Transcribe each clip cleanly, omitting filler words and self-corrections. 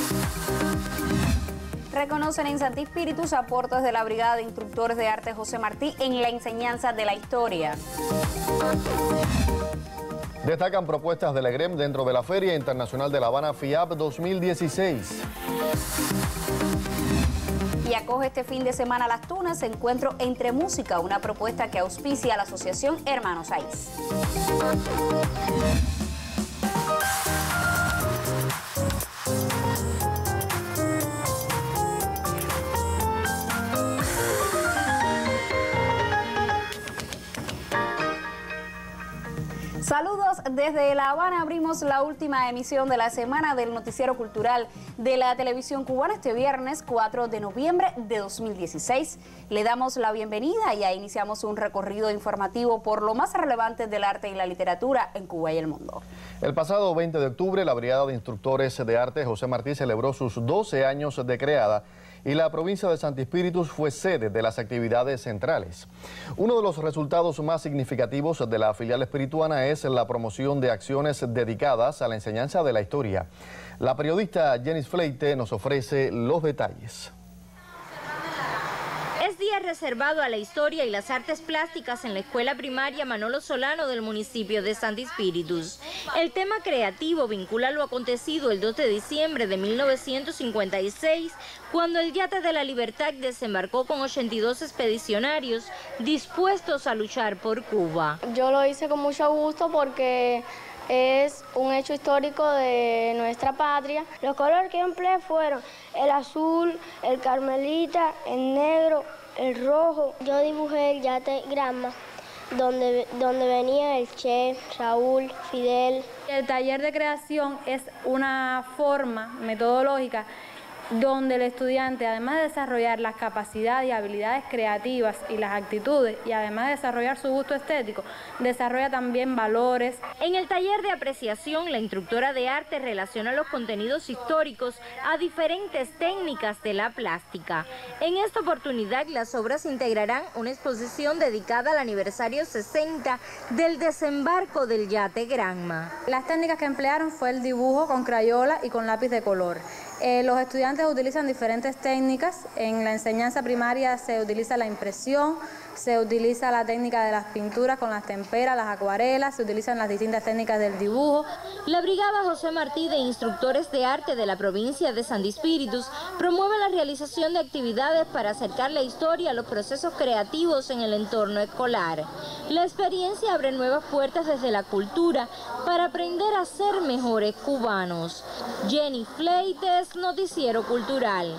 Reconocen en Santi Espíritus aportes de la Brigada de Instructores de Arte José Martí en la enseñanza de la historia. Destacan propuestas del EGREM dentro de la Feria Internacional de La Habana FIAB 2016. Y acoge este fin de semana Las Tunas, Encuentro entre Música, una propuesta que auspicia la Asociación Hermanos Saiz. Saludos desde La Habana. Abrimos la última emisión de la semana del Noticiero Cultural de la Televisión Cubana este viernes 4 de noviembre de 2016. Le damos la bienvenida y ya iniciamos un recorrido informativo por lo más relevante del arte y la literatura en Cuba y el mundo. El pasado 20 de octubre, la Brigada de Instructores de Arte José Martí celebró sus 12 años de creada y la provincia de Santi Espíritus fue sede de las actividades centrales. Uno de los resultados más significativos de la filial espirituana es la promoción de acciones dedicadas a la enseñanza de la historia. La periodista Jenny Fleite nos ofrece los detalles. Es día reservado a la historia y las artes plásticas en la escuela primaria Manolo Solano del municipio de Santi Espíritus. El tema creativo vincula lo acontecido el 2 de diciembre de 1956, cuando el Yate de la Libertad desembarcó con 82 expedicionarios dispuestos a luchar por Cuba. Yo lo hice con mucho gusto porque es un hecho histórico de nuestra patria. Los colores que empleé fueron el azul, el carmelita, el negro, el rojo. Yo dibujé el Yate Granma, donde venía el Che, Raúl, Fidel. El taller de creación es una forma metodológica donde el estudiante, además de desarrollar las capacidades y habilidades creativas y las actitudes, y además de desarrollar su gusto estético, desarrolla también valores. En el taller de apreciación, la instructora de arte relaciona los contenidos históricos a diferentes técnicas de la plástica. En esta oportunidad, las obras integrarán una exposición dedicada al aniversario 60 del desembarco del Yate Granma. Las técnicas que emplearon fue el dibujo con crayola y con lápiz de color. Los estudiantes utilizan diferentes técnicas. En la enseñanza primaria se utiliza la impresión, se utiliza la técnica de las pinturas con las temperas, las acuarelas, se utilizan las distintas técnicas del dibujo. La Brigada José Martí de Instructores de Arte de la provincia de Santi Espíritus promueve la realización de actividades para acercar la historia a los procesos creativos en el entorno escolar. La experiencia abre nuevas puertas desde la cultura para aprender a ser mejores cubanos. Jenny Fleites, Noticiero Cultural.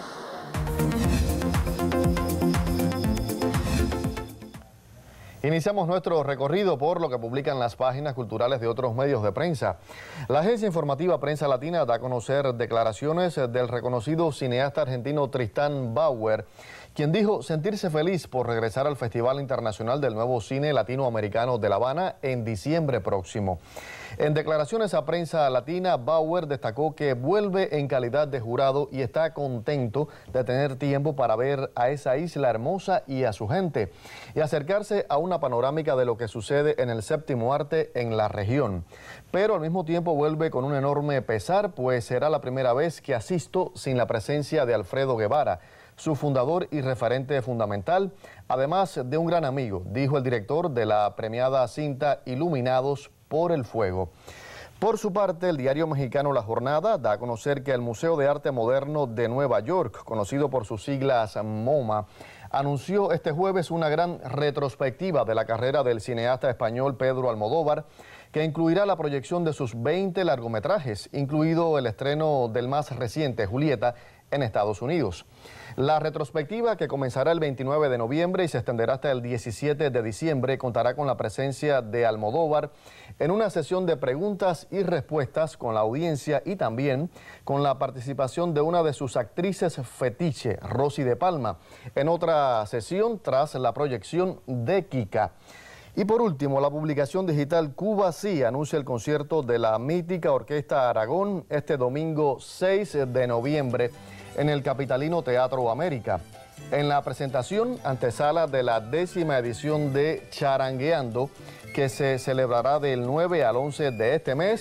Iniciamos nuestro recorrido por lo que publican las páginas culturales de otros medios de prensa. La agencia informativa Prensa Latina da a conocer declaraciones del reconocido cineasta argentino Tristán Bauer, quien dijo sentirse feliz por regresar al Festival Internacional del Nuevo Cine Latinoamericano de La Habana en diciembre próximo. En declaraciones a Prensa Latina, Bauer destacó que vuelve en calidad de jurado y está contento de tener tiempo para ver a esa isla hermosa y a su gente y acercarse a una panorámica de lo que sucede en el séptimo arte en la región. Pero al mismo tiempo vuelve con un enorme pesar, pues será la primera vez que asisto sin la presencia de Alfredo Guevara, su fundador y referente fundamental, además de un gran amigo, dijo el director de la premiada cinta Iluminados por el Fuego. Por su parte, el diario mexicano La Jornada da a conocer que el Museo de Arte Moderno de Nueva York, conocido por sus siglas MoMA, anunció este jueves una gran retrospectiva de la carrera del cineasta español Pedro Almodóvar, que incluirá la proyección de sus 20 largometrajes, incluido el estreno del más reciente, Julieta, en Estados Unidos. La retrospectiva, que comenzará el 29 de noviembre y se extenderá hasta el 17 de diciembre, contará con la presencia de Almodóvar en una sesión de preguntas y respuestas con la audiencia y también con la participación de una de sus actrices fetiche, Rosy de Palma, en otra sesión tras la proyección de Kika. Y por último, la publicación digital Cuba Sí anuncia el concierto de la mítica Orquesta Aragón este domingo 6 de noviembre en el capitalino Teatro América. En la presentación, antesala de la 10ª edición de Charangueando, que se celebrará del 9 al 11 de este mes,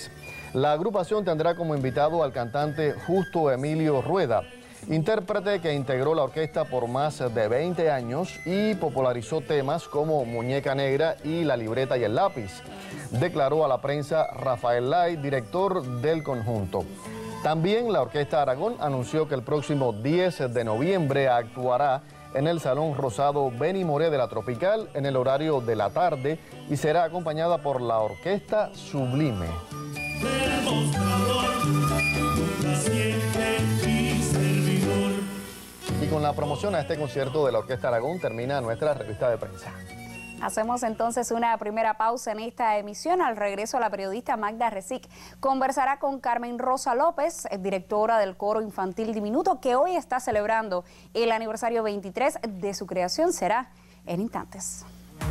La agrupación tendrá como invitado al cantante Justo Emilio Rueda, intérprete que integró la orquesta por más de 20 años y popularizó temas como Muñeca Negra y La Libreta y el Lápiz, declaró a la prensa Rafael Lai, director del conjunto. También la Orquesta Aragón anunció que el próximo 10 de noviembre actuará en el Salón Rosado Benny Moré de la Tropical en el horario de la tarde y será acompañada por la Orquesta Sublime. Y con la promoción a este concierto de la Orquesta Aragón termina nuestra revista de prensa. Hacemos entonces una primera pausa en esta emisión. Al regreso, la periodista Magda Resic conversará con Carmen Rosa López, directora del Coro Infantil Diminuto, que hoy está celebrando el aniversario 23 de su creación. Será en instantes.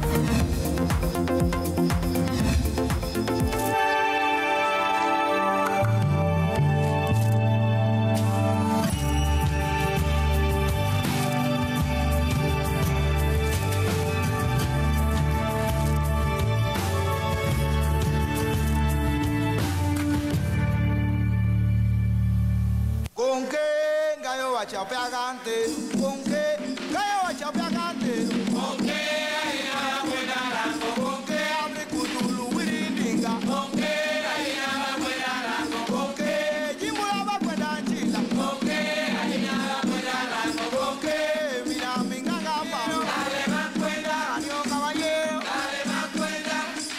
Con qué gallo va chapeagante, con qué gallo va chapeagante, con qué gallina buena rango, con qué abre cutulu wirindinga, con qué gallina buena rango, con qué jimula va buena chila, con qué gallina buena rango, con qué mira mi ganga pao, dale más cuenta, adiós caballero, dale más cuenta.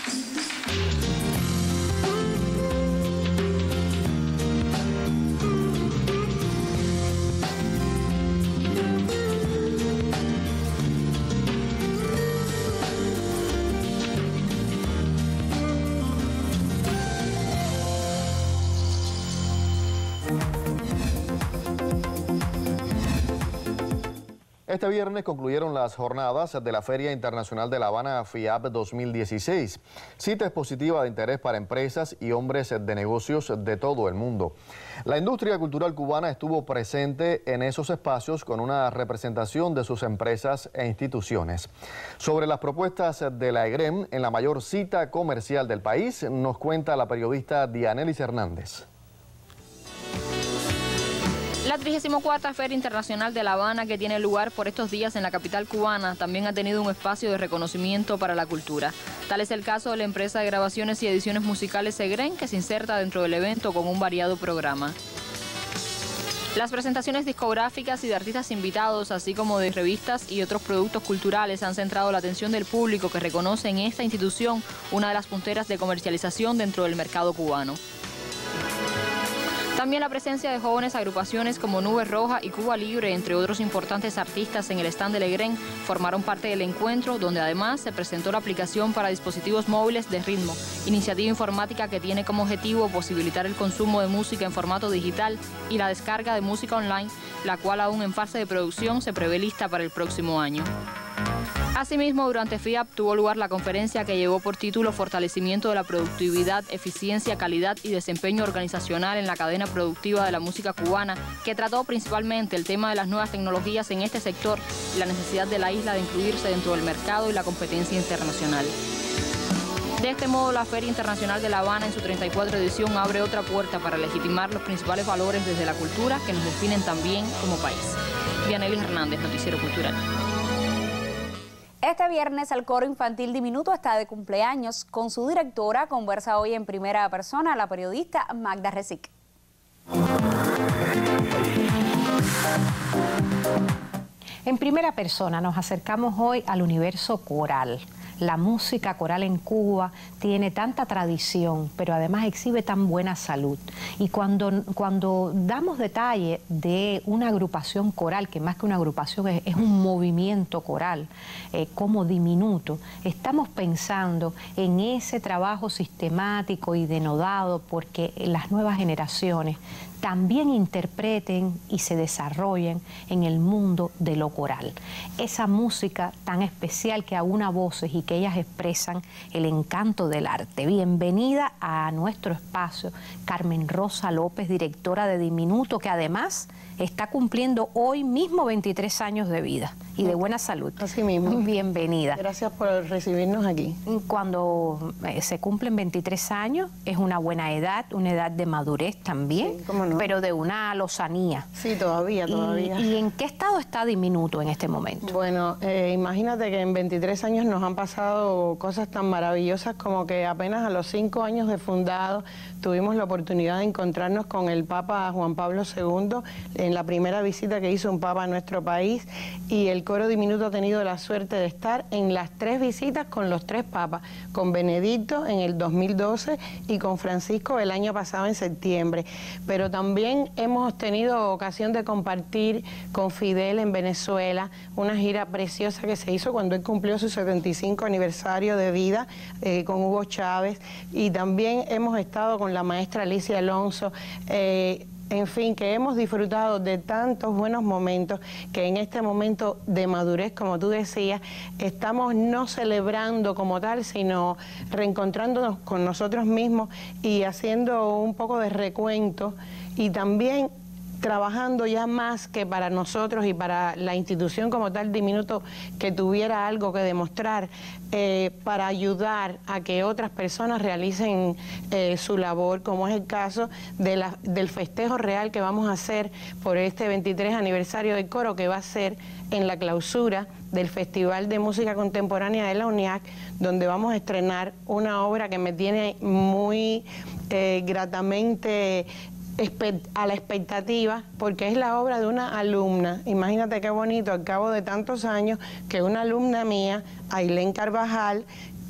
Este viernes concluyeron las jornadas de la Feria Internacional de La Habana FIAB 2016, cita expositiva de interés para empresas y hombres de negocios de todo el mundo. La industria cultural cubana estuvo presente en esos espacios con una representación de sus empresas e instituciones. Sobre las propuestas de la EGREM en la mayor cita comercial del país, nos cuenta la periodista Dianelis Hernández. La 34ª Feria Internacional de La Habana, que tiene lugar por estos días en la capital cubana, también ha tenido un espacio de reconocimiento para la cultura. Tal es el caso de la empresa de grabaciones y ediciones musicales EGREM, que se inserta dentro del evento con un variado programa. Las presentaciones discográficas y de artistas invitados, así como de revistas y otros productos culturales, han centrado la atención del público, que reconoce en esta institución una de las punteras de comercialización dentro del mercado cubano. También la presencia de jóvenes agrupaciones como Nube Roja y Cuba Libre, entre otros importantes artistas en el stand del EGREM, formaron parte del encuentro, donde además se presentó la aplicación para dispositivos móviles de Ritmo, iniciativa informática que tiene como objetivo posibilitar el consumo de música en formato digital y la descarga de música online, la cual aún en fase de producción se prevé lista para el próximo año. Asimismo, durante FIAB tuvo lugar la conferencia que llevó por título Fortalecimiento de la productividad, eficiencia, calidad y desempeño organizacional en la cadena productiva de la música cubana, que trató principalmente el tema de las nuevas tecnologías en este sector y la necesidad de la isla de incluirse dentro del mercado y la competencia internacional. De este modo, la Feria Internacional de La Habana en su 34ª edición abre otra puerta para legitimar los principales valores desde la cultura que nos definen también como país. Dianelis Hernández, Noticiero Cultural. Este viernes el Coro Infantil Diminuto está de cumpleaños. Con su directora conversa hoy en primera persona la periodista Magda Resic. En primera persona nos acercamos hoy al universo coral. La música coral en Cuba tiene tanta tradición, pero además exhibe tan buena salud. Y cuando damos detalle de una agrupación coral, que más que una agrupación es un movimiento coral, como Diminuto, estamos pensando en ese trabajo sistemático y denodado porque las nuevas generaciones también interpreten y se desarrollen en el mundo de lo coral. Esa música tan especial que aúna voces y que ellas expresan el encanto del arte. Bienvenida a nuestro espacio, Carmen Rosa López, directora de Diminuto, que además está cumpliendo hoy mismo 23 años de vida y de buena salud. Así mismo. Bienvenida. Gracias por recibirnos aquí. Cuando se cumplen 23 años es una buena edad, una edad de madurez también, sí, ¿cómo no? Pero de una lozanía. Sí, todavía. ¿Y en qué estado está Diminuto en este momento? Bueno, imagínate que en 23 años nos han pasado cosas tan maravillosas como que apenas a los 5 años de fundado tuvimos la oportunidad de encontrarnos con el Papa Juan Pablo II en la primera visita que hizo un Papa a nuestro país, y el coro Diminuto ha tenido la suerte de estar en las 3 visitas con los 3 papas, con Benedicto en el 2012 y con Francisco el año pasado en septiembre. Pero también hemos tenido ocasión de compartir con Fidel en Venezuela una gira preciosa que se hizo cuando él cumplió su 75 aniversario de vida, con Hugo Chávez, y también hemos estado con la maestra Alicia Alonso, en fin, que hemos disfrutado de tantos buenos momentos que en este momento de madurez, como tú decías, estamos no celebrando como tal, sino reencontrándonos con nosotros mismos y haciendo un poco de recuento, y también trabajando ya más que para nosotros y para la institución como tal Diminuto, que tuviera algo que demostrar, para ayudar a que otras personas realicen su labor, como es el caso de del festejo real que vamos a hacer por este 23 aniversario del coro, que va a ser en la clausura del Festival de Música Contemporánea de la UNIAC, donde vamos a estrenar una obra que me tiene muy gratamente a la expectativa, porque es la obra de una alumna. Imagínate qué bonito, al cabo de tantos años, que una alumna mía, Ailén Carvajal,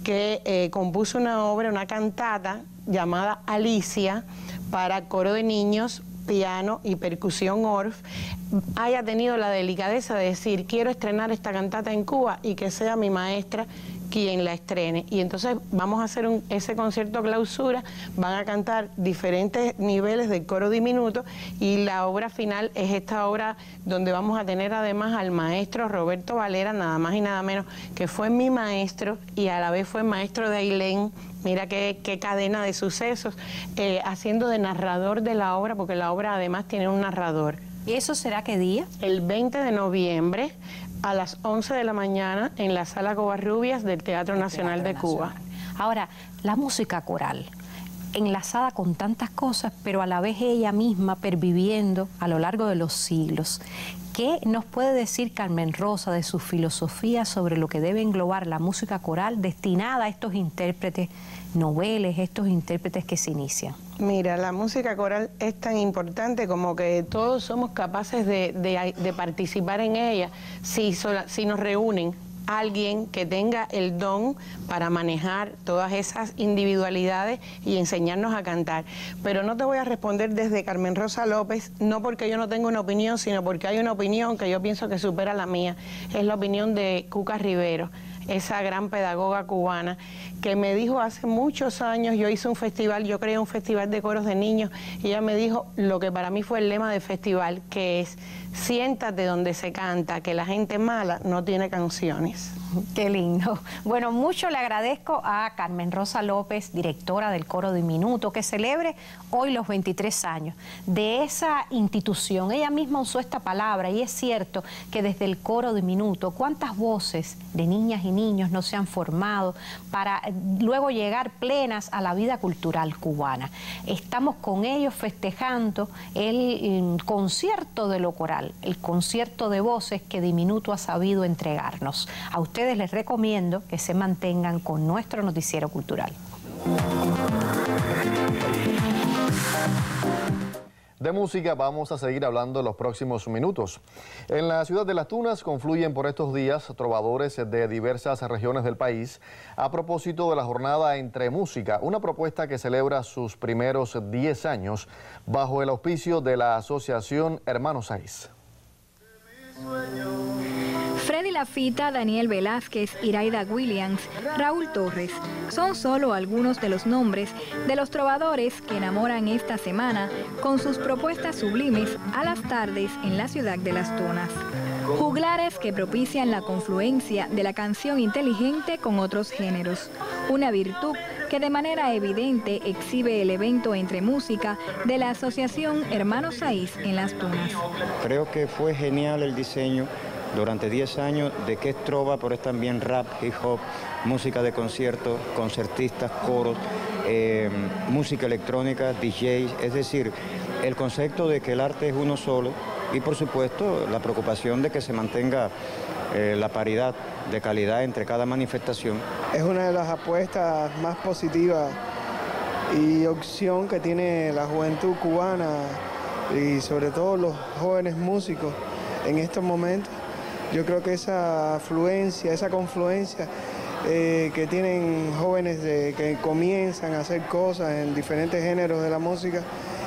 que compuso una obra, una cantata llamada Alicia, para coro de niños, piano y percusión Orff, haya tenido la delicadeza de decir: quiero estrenar esta cantata en Cuba, y que sea mi maestra quien la estrene. Y entonces vamos a hacer ese concierto clausura, van a cantar diferentes niveles del coro Diminuto, y la obra final es esta obra donde vamos a tener además al maestro Roberto Valera, nada más y nada menos, que fue mi maestro y a la vez fue maestro de Ailén. Mira qué cadena de sucesos, haciendo de narrador de la obra, porque la obra además tiene un narrador. ¿Y eso será qué día? El 20 de noviembre a las 11 de la mañana en la Sala Covarrubias del Teatro Nacional de Cuba. Ahora, la música coral, enlazada con tantas cosas, pero a la vez ella misma perviviendo a lo largo de los siglos. ¿Qué nos puede decir Carmen Rosa de su filosofía sobre lo que debe englobar la música coral destinada a estos intérpretes noveles, estos intérpretes que se inician? Mira, la música coral es tan importante como que todos somos capaces de participar en ella si nos reúnen alguien que tenga el don para manejar todas esas individualidades y enseñarnos a cantar. Pero no te voy a responder desde Carmen Rosa López, no porque yo no tenga una opinión, sino porque hay una opinión que yo pienso que supera la mía. Es la opinión de Cuca Rivero, esa gran pedagoga cubana, que me dijo hace muchos años, yo hice un festival, yo creé un festival de coros de niños, y ella me dijo lo que para mí fue el lema del festival, que es: siéntate donde se canta, que la gente mala no tiene canciones. Qué lindo. Bueno, mucho le agradezco a Carmen Rosa López, directora del coro Diminuto, que celebre hoy los 23 años de esa institución. Ella misma usó esta palabra, y es cierto que desde el coro Diminuto, cuántas voces de niñas y niños no se han formado para luego llegar plenas a la vida cultural cubana. Estamos con ellos festejando el concierto de lo coral, el concierto de voces que Diminuto ha sabido entregarnos. A ustedes les recomiendo que se mantengan con nuestro noticiero cultural. De música vamos a seguir hablando en los próximos minutos. En la ciudad de Las Tunas confluyen por estos días trovadores de diversas regiones del país a propósito de la jornada Entre Música, una propuesta que celebra sus primeros 10 años bajo el auspicio de la asociación Hermanos Saiz. Freddy Lafita, Daniel Velázquez, Iraida Williams, Raúl Torres son solo algunos de los nombres de los trovadores que enamoran esta semana con sus propuestas sublimes a las tardes en la ciudad de Las Tunas. Juglares que propician la confluencia de la canción inteligente con otros géneros, una virtud que de manera evidente exhibe el evento Entre Música de la Asociación Hermanos Saiz en Las Tunas. Creo que fue genial el diseño durante 10 años de que es trova, pero es también rap, hip hop, música de concierto, concertistas, coros, música electrónica, DJs, es decir, el concepto de que el arte es uno solo y por supuesto la preocupación de que se mantenga la paridad de calidad entre cada manifestación. Es una de las apuestas más positivas y opción que tiene la juventud cubana y sobre todo los jóvenes músicos en estos momentos. Yo creo que esa afluencia, esa confluencia que tienen jóvenes que comienzan a hacer cosas en diferentes géneros de la música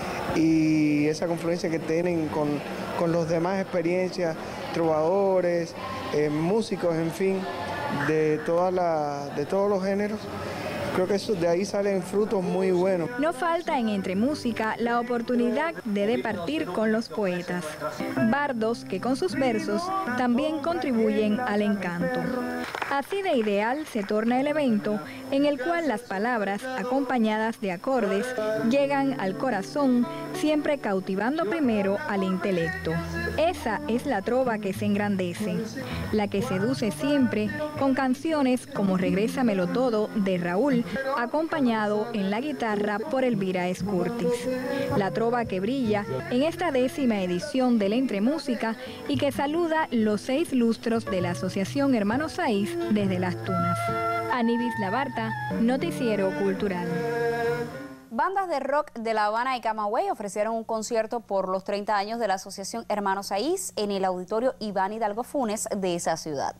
y esa confluencia que tienen con los demás experiencias, trovadores, músicos, en fin, de todos los géneros. Creo que de ahí salen frutos muy buenos. No falta en Entre Música la oportunidad de departir con los poetas, bardos que con sus versos también contribuyen al encanto. Así de ideal se torna el evento en el cual las palabras, acompañadas de acordes, llegan al corazón, siempre cautivando primero al intelecto. Esa es la trova que se engrandece, la que seduce siempre con canciones como Regrésamelo Todo de Raúl, acompañado en la guitarra por Elvira Escurtis. La trova que brilla en esta 10ª edición del Entre Música y que saluda los 6 lustros de la Asociación Hermanos Saiz desde Las Tunas. Anibis Labarta, Noticiero Cultural. Bandas de rock de La Habana y Camagüey ofrecieron un concierto por los 30 años de la Asociación Hermanos Saiz en el Auditorio Iván Hidalgo Funes de esa ciudad.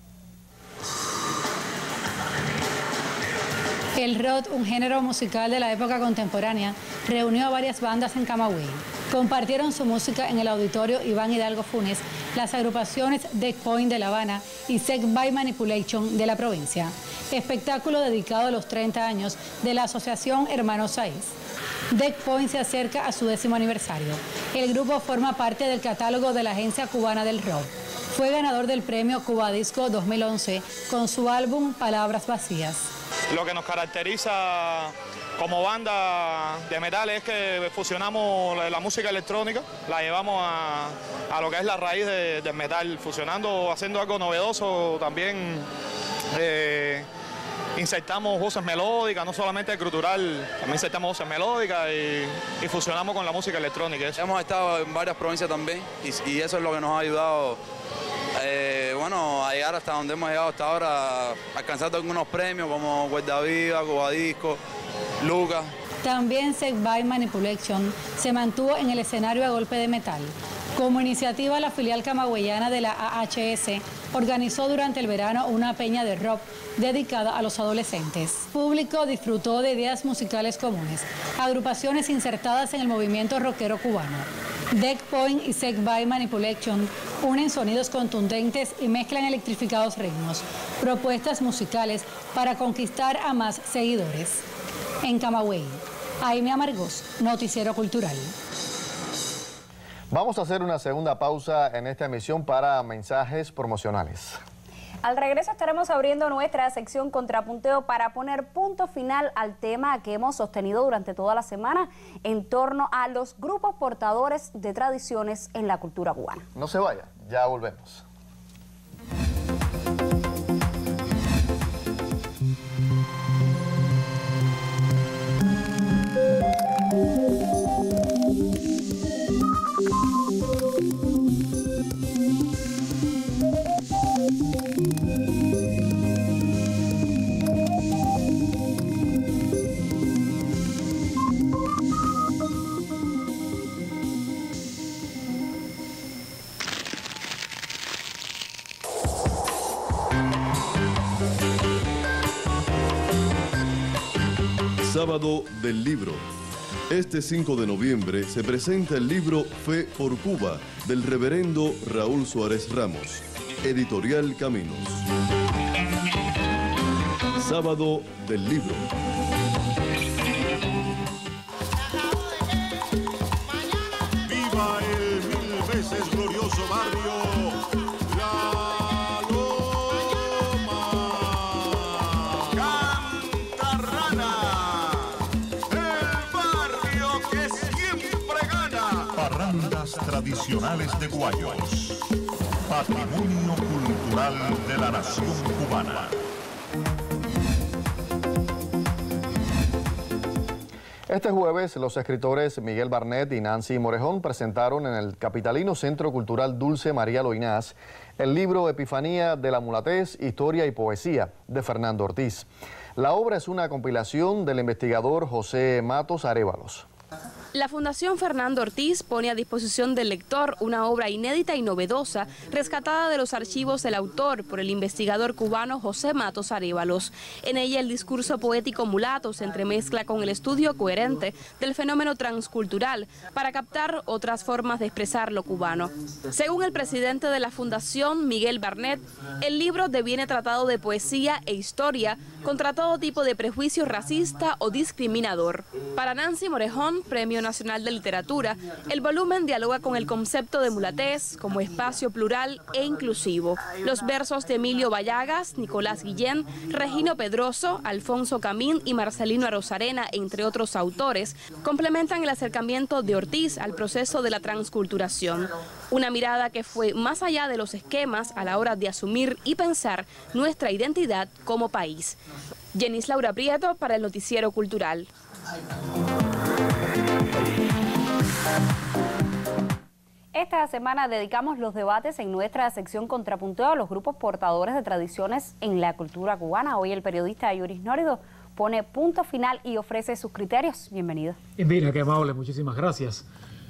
El rock, un género musical de la época contemporánea, reunió a varias bandas en Camagüey. Compartieron su música en el Auditorio Iván Hidalgo Funes las agrupaciones Deck Point de La Habana y Sex by Manipulation de la provincia. Espectáculo dedicado a los 30 años de la Asociación Hermanos Saiz. Deck Point se acerca a su 10º aniversario. El grupo forma parte del catálogo de la Agencia Cubana del Rock. Fue ganador del premio Cuba Disco 2011 con su álbum Palabras Vacías. Lo que nos caracteriza como banda de metal es que fusionamos la música electrónica, la llevamos a lo que es la raíz del metal, fusionando, haciendo algo novedoso también. Insertamos voces melódicas, no solamente el cultural, también insertamos voces melódicas y fusionamos con la música electrónica. Hemos estado en varias provincias también y eso es lo que nos ha ayudado a llegar hasta donde hemos llegado hasta ahora, alcanzando algunos premios como Cuerda Viva, Cuba Disco, Lucas. También Sex by Manipulation se mantuvo en el escenario a golpe de metal. Como iniciativa, la filial camagüeyana de la AHS organizó durante el verano una peña de rock dedicada a los adolescentes. El público disfrutó de ideas musicales comunes, agrupaciones insertadas en el movimiento rockero cubano. Deck Point y Sex by Manipulation unen sonidos contundentes y mezclan electrificados ritmos, propuestas musicales para conquistar a más seguidores. En Camagüey, Aime Amargós, Noticiero Cultural. Vamos a hacer una segunda pausa en esta emisión para mensajes promocionales. Al regreso estaremos abriendo nuestra sección Contrapunteo para poner punto final al tema que hemos sostenido durante toda la semana en torno a los grupos portadores de tradiciones en la cultura cubana. No se vaya, ya volvemos. Sábado del Libro. Este 5 de noviembre se presenta el libro Fe por Cuba, del reverendo Raúl Suárez Ramos, Editorial Caminos. Sábado del Libro. ¡Viva el 1000 veces glorioso barrio Bandas tradicionales de Guayos. Patrimonio cultural de la nación cubana. Este jueves, los escritores Miguel Barnet y Nancy Morejón presentaron en el capitalino Centro Cultural Dulce María Loinás el libro Epifanía de la Mulatez, Historia y Poesía, de Fernando Ortiz. La obra es una compilación del investigador José Matos Arévalos. La Fundación Fernando Ortiz pone a disposición del lector una obra inédita y novedosa, rescatada de los archivos del autor por el investigador cubano José Matos Arévalos. En ella el discurso poético mulato se entremezcla con el estudio coherente del fenómeno transcultural para captar otras formas de expresar lo cubano. Según el presidente de la Fundación, Miguel Barnet, el libro deviene tratado de poesía e historia contra todo tipo de prejuicio racista o discriminador. Para Nancy Morejón, Premio Nacional de Literatura, el volumen dialoga con el concepto de mulatez como espacio plural e inclusivo. Los versos de Emilio Vallagas, Nicolás Guillén, Regino Pedroso, Alfonso Camín y Marcelino Arozarena, entre otros autores, complementan el acercamiento de Ortiz al proceso de la transculturación. Una mirada que fue más allá de los esquemas a la hora de asumir y pensar nuestra identidad como país. Jenis Laura Prieto para el Noticiero Cultural. Esta semana dedicamos los debates en nuestra sección Contrapunteo a los grupos portadores de tradiciones en la cultura cubana. Hoy el periodista Yuris Nórido pone punto final y ofrece sus criterios. Bienvenido. Mira, qué amable, muchísimas gracias.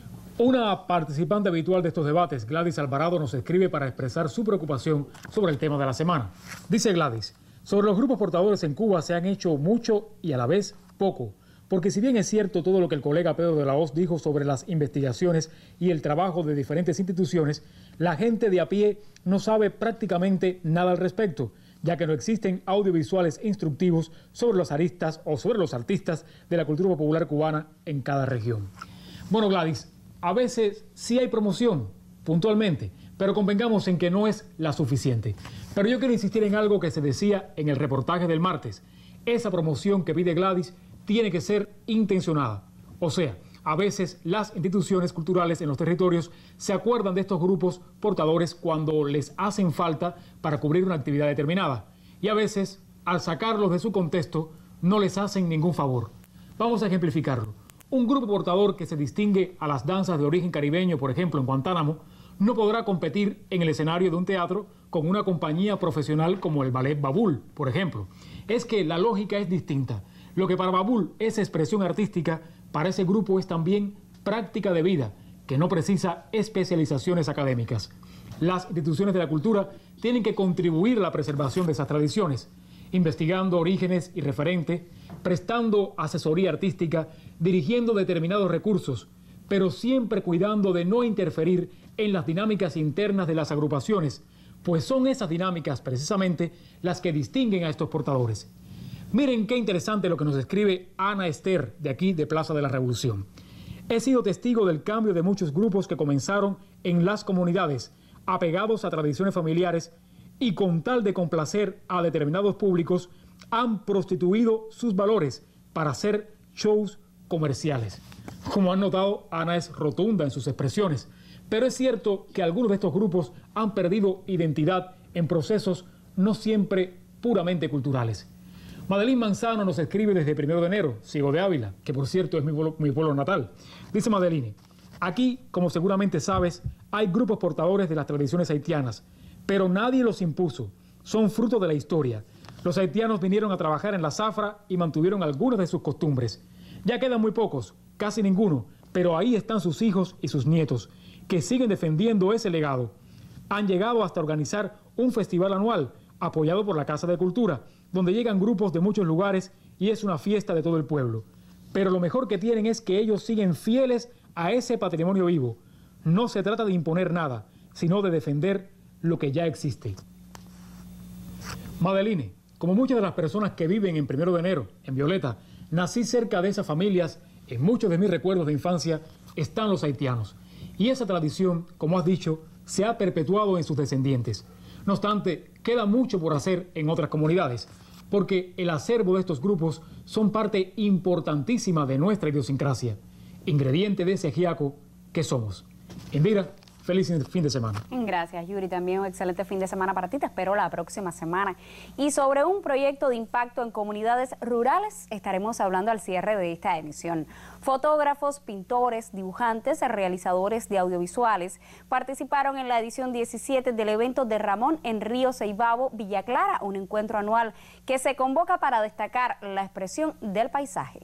Una participante habitual de estos debates, Gladys Alvarado, nos escribe para expresar su preocupación sobre el tema de la semana. Dice Gladys, sobre los grupos portadores en Cuba se han hecho mucho y a la vez poco. Porque si bien es cierto todo lo que el colega Pedro de la Hoz dijo sobre las investigaciones y el trabajo de diferentes instituciones, la gente de a pie no sabe prácticamente nada al respecto, ya que no existen audiovisuales instructivos sobre los aristas o sobre los artistas de la cultura popular cubana en cada región. Bueno, Gladys, a veces sí hay promoción, puntualmente, pero convengamos en que no es la suficiente. Pero yo quiero insistir en algo que se decía en el reportaje del martes. Esa promoción que pide Gladys tiene que ser intencionada. O sea, a veces las instituciones culturales en los territorios se acuerdan de estos grupos portadores cuando les hacen falta para cubrir una actividad determinada. Y a veces, al sacarlos de su contexto, no les hacen ningún favor. Vamos a ejemplificarlo. Un grupo portador que se distingue a las danzas de origen caribeño, por ejemplo, en Guantánamo, no podrá competir en el escenario de un teatro con una compañía profesional como el Ballet Babul, por ejemplo. Es que la lógica es distinta. Lo que para Babul es expresión artística, para ese grupo es también práctica de vida, que no precisa especializaciones académicas. Las instituciones de la cultura tienen que contribuir a la preservación de esas tradiciones, investigando orígenes y referentes, prestando asesoría artística, dirigiendo determinados recursos, pero siempre cuidando de no interferir en las dinámicas internas de las agrupaciones, pues son esas dinámicas precisamente las que distinguen a estos portadores. Miren qué interesante lo que nos escribe Ana Esther, de aquí de Plaza de la Revolución. He sido testigo del cambio de muchos grupos que comenzaron en las comunidades, apegados a tradiciones familiares, y con tal de complacer a determinados públicos, han prostituido sus valores para hacer shows comerciales. Como han notado, Ana es rotunda en sus expresiones, pero es cierto que algunos de estos grupos han perdido identidad en procesos no siempre puramente culturales. Madeline Manzano nos escribe desde 1 de enero, Ciego de Ávila, que por cierto es mi pueblo natal. Dice Madeline, aquí, como seguramente sabes, hay grupos portadores de las tradiciones haitianas, pero nadie los impuso, son fruto de la historia. Los haitianos vinieron a trabajar en la zafra y mantuvieron algunas de sus costumbres. Ya quedan muy pocos, casi ninguno, pero ahí están sus hijos y sus nietos, que siguen defendiendo ese legado. Han llegado hasta organizar un festival anual, apoyado por la Casa de Cultura, donde llegan grupos de muchos lugares y es una fiesta de todo el pueblo. Pero lo mejor que tienen es que ellos siguen fieles a ese patrimonio vivo. No se trata de imponer nada, sino de defender lo que ya existe. Madeline, como muchas de las personas que viven en 1 de enero, en Violeta, nací cerca de esas familias. En muchos de mis recuerdos de infancia están los haitianos. Y esa tradición, como has dicho, se ha perpetuado en sus descendientes. No obstante, queda mucho por hacer en otras comunidades, porque el acervo de estos grupos son parte importantísima de nuestra idiosincrasia, ingrediente de ese ajiaco que somos. Indira, feliz fin de semana. Gracias, Yuri. También un excelente fin de semana para ti. Te espero la próxima semana. Y sobre un proyecto de impacto en comunidades rurales estaremos hablando al cierre de esta emisión. Fotógrafos, pintores, dibujantes, realizadores de audiovisuales participaron en la edición 17 del evento de Ramón en Río Ceibabo, Villa Clara, un encuentro anual que se convoca para destacar la expresión del paisaje.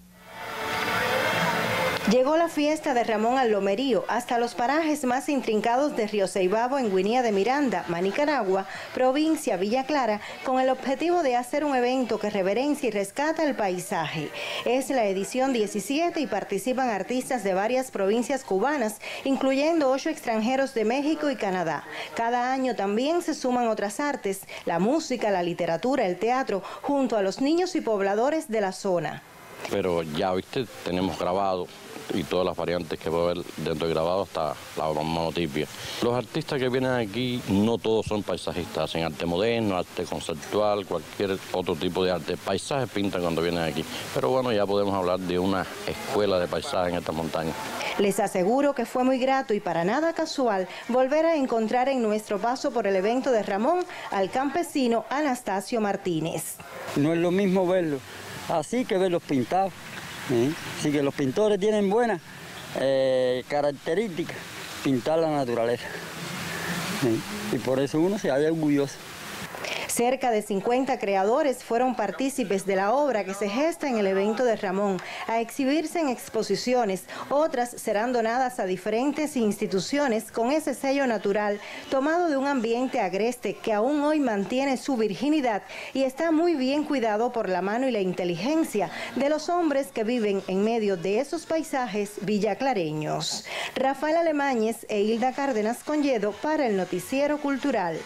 Llegó la fiesta de Ramón al Lomerío hasta los parajes más intrincados de Río Ceibabo en Guinea de Miranda, Manicaragua, provincia Villa Clara, con el objetivo de hacer un evento que reverencia y rescata el paisaje. Es la edición 17 y participan artistas de varias provincias cubanas, incluyendo 8 extranjeros de México y Canadá. Cada año también se suman otras artes, la música, la literatura, el teatro, junto a los niños y pobladores de la zona. Pero ya, viste, tenemos grabado y todas las variantes que puede haber dentro del grabado hasta la monotipia. Los artistas que vienen aquí no todos son paisajistas, hacen arte moderno, arte conceptual, cualquier otro tipo de arte. Paisajes pintan cuando vienen aquí, pero bueno, ya podemos hablar de una escuela de paisajes en esta montaña. Les aseguro que fue muy grato y para nada casual volver a encontrar en nuestro paso por el evento de Ramón al campesino Anastasio Martínez. No es lo mismo verlo así que verlos pintados. Así que los pintores tienen buenas características, pintar la naturaleza. Y por eso uno se halla orgulloso. Cerca de 50 creadores fueron partícipes de la obra que se gesta en el evento de Ramón, a exhibirse en exposiciones. Otras serán donadas a diferentes instituciones con ese sello natural, tomado de un ambiente agreste que aún hoy mantiene su virginidad y está muy bien cuidado por la mano y la inteligencia de los hombres que viven en medio de esos paisajes villaclareños. Rafael Alemañez e Hilda Cárdenas Conyedo para el Noticiero Cultural.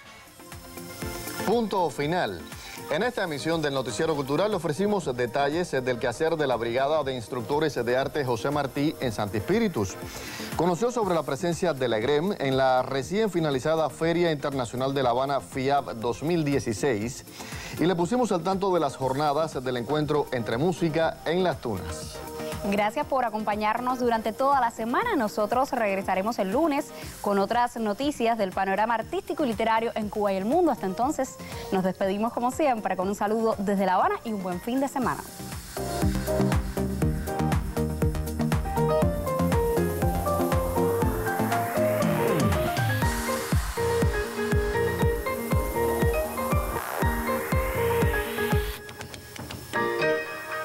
Punto final. En esta emisión del Noticiero Cultural ofrecimos detalles del quehacer de la Brigada de Instructores de Arte José Martí en Santi Espíritus. Conoció sobre la presencia de la EGREM en la recién finalizada Feria Internacional de La Habana FIAB 2016 y le pusimos al tanto de las jornadas del encuentro Entre Música en Las Tunas. Gracias por acompañarnos durante toda la semana. Nosotros regresaremos el lunes con otras noticias del panorama artístico y literario en Cuba y el mundo. Hasta entonces, nos despedimos como siempre con un saludo desde La Habana y un buen fin de semana.